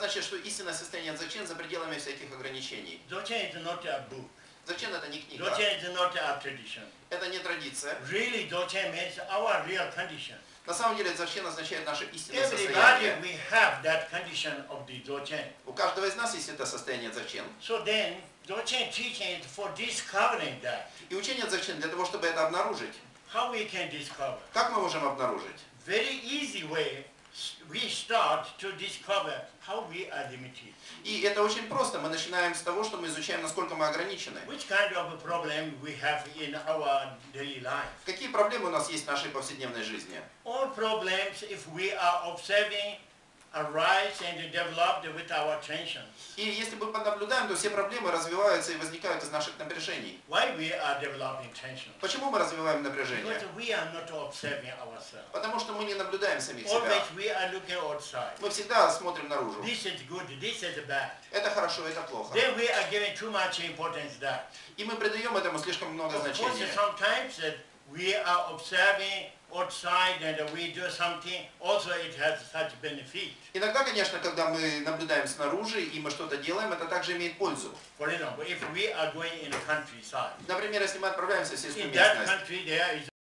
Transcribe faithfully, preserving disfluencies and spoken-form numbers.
значит, что истинное состояние дзачен за пределами всяких ограничений. Dzogchen is not a book. Дзачен это не книга. Dzogchen is not a tradition. Это не традиция. Really, Dzogchen means our real condition. На самом деле дзачен означает наше истинное Everybody состояние. we have that condition of the Dzogchen. У каждого из нас есть это состояние дзачен. So then, Dzogchen teaching is for discovering that. И учение дзачен для того, чтобы это обнаружить. How we can discover? Как мы можем обнаружить? Very easy way. We start to discover how we are limited. И это очень просто. Мы начинаем с того, что мы изучаем, насколько мы ограничены. Which kind of a problem we have in our daily life? Какие проблемы у нас есть в нашей повседневной жизни? All problems, if we are observing, arise and develop with our attention. И если мы понаблюдаем, то все проблемы развиваются и возникают из наших напряжений. Why we are developing tension? Почему мы развиваем напряжение? Because we are not observing ourselves. Потому что мы не наблюдаем самих себя. Always we are looking outside. Мы всегда смотрим наружу. This is good, this is bad. Это хорошо, это плохо. Then we are giving too much importance to that. И мы придаем этому слишком много Of course, значения. sometimes uh, we are observing outside and we do something, also it has such benefit. Иногда, конечно, когда мы наблюдаем снаружи и мы что-то делаем, это также имеет пользу. For example, if we are going in a countryside, Например, если мы отправляемся в сельскую in that местность, country there is